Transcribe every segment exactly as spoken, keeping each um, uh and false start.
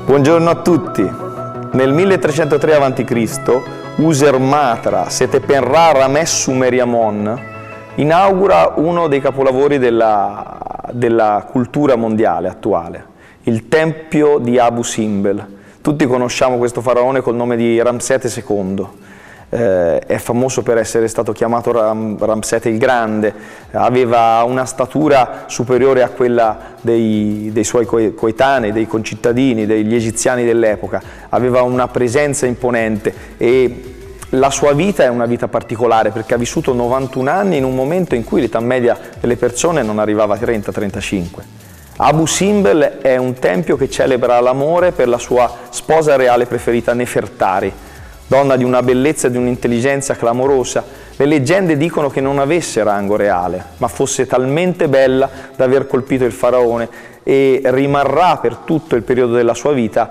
Buongiorno a tutti. Nel milletrecentotre avanti Cristo Usermatra Setepenra Rames Sumeriamon inaugura uno dei capolavori della, della cultura mondiale attuale, il Tempio di Abu Simbel. Tutti conosciamo questo faraone col nome di Ramsete secondo. Eh, è famoso per essere stato chiamato Ram, Ramsete il Grande, aveva una statura superiore a quella dei, dei suoi coetanei, dei concittadini, degli egiziani dell'epoca, aveva una presenza imponente e la sua vita è una vita particolare perché ha vissuto novantuno anni in un momento in cui l'età media delle persone non arrivava a trenta trentacinque. Abu Simbel è un tempio che celebra l'amore per la sua sposa reale preferita Nefertari, donna di una bellezza e di un'intelligenza clamorosa. Le leggende dicono che non avesse rango reale, ma fosse talmente bella da aver colpito il faraone e rimarrà per tutto il periodo della sua vita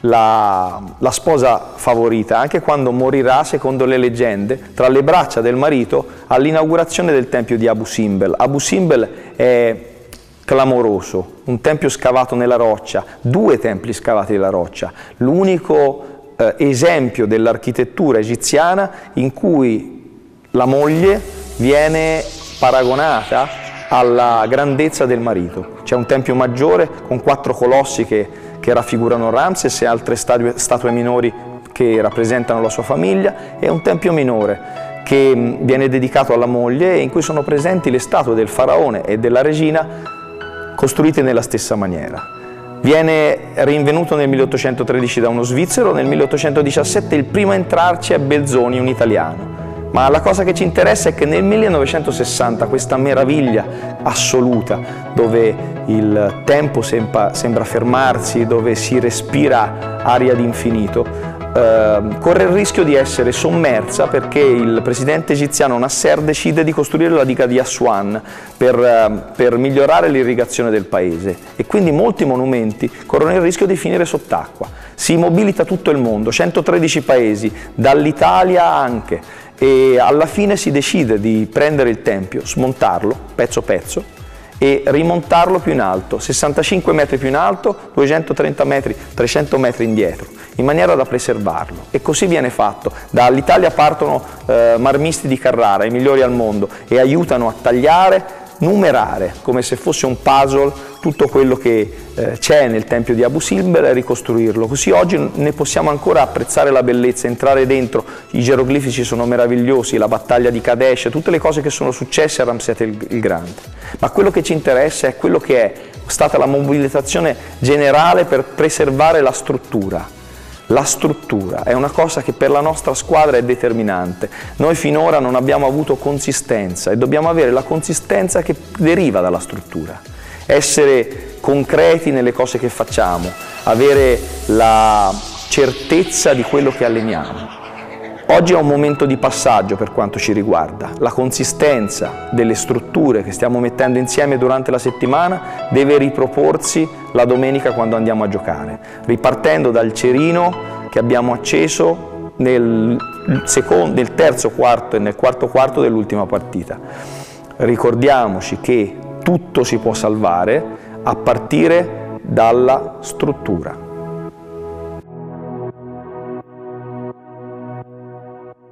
la, la sposa favorita, anche quando morirà, secondo le leggende, tra le braccia del marito all'inaugurazione del tempio di Abu Simbel. Abu Simbel è clamoroso, un tempio scavato nella roccia, due templi scavati nella roccia, l'unico Eh, esempio dell'architettura egiziana in cui la moglie viene paragonata alla grandezza del marito. C'è un tempio maggiore con quattro colossi che, che raffigurano Ramses e altre statue, statue minori che rappresentano la sua famiglia, e un tempio minore che mh, viene dedicato alla moglie e in cui sono presenti le statue del faraone e della regina costruite nella stessa maniera. Viene rinvenuto nel milleottocentotredici da uno svizzero, nel milleottocentodiciassette il primo a entrarci è Belzoni, un italiano. Ma la cosa che ci interessa è che nel millenovecentosessanta questa meraviglia assoluta, dove il tempo sembra, sembra fermarsi, dove si respira aria d'infinito, eh, corre il rischio di essere sommersa perché il presidente egiziano Nasser decide di costruire la diga di Aswan per, eh, per migliorare l'irrigazione del paese, e quindi molti monumenti corrono il rischio di finire sott'acqua. Si mobilita tutto il mondo, centotredici paesi, dall'Italia anche, e alla fine si decide di prendere il tempio, smontarlo pezzo pezzo e rimontarlo più in alto, sessantacinque metri più in alto, duecentotrenta metri, trecento metri indietro, in maniera da preservarlo. E così viene fatto. Dall'Italia partono eh, marmisti di Carrara, i migliori al mondo, e aiutano a tagliare, numerare, come se fosse un puzzle, tutto quello che eh, c'è nel Tempio di Abu Simbel e ricostruirlo. Così oggi ne possiamo ancora apprezzare la bellezza, entrare dentro. I geroglifici sono meravigliosi, la battaglia di Kadesh, tutte le cose che sono successe a Ramsete il, il Grande. Ma quello che ci interessa è quello che è stata la mobilitazione generale per preservare la struttura. La struttura è una cosa che per la nostra squadra è determinante. Noi finora non abbiamo avuto consistenza e dobbiamo avere la consistenza che deriva dalla struttura. Essere concreti nelle cose che facciamo, avere la certezza di quello che alleniamo. Oggi è un momento di passaggio per quanto ci riguarda. La consistenza delle strutture che stiamo mettendo insieme durante la settimana deve riproporsi la domenica quando andiamo a giocare, ripartendo dal cerino che abbiamo acceso nel, secondo, nel terzo quarto e nel quarto quarto dell'ultima partita. Ricordiamoci che tutto si può salvare a partire dalla struttura.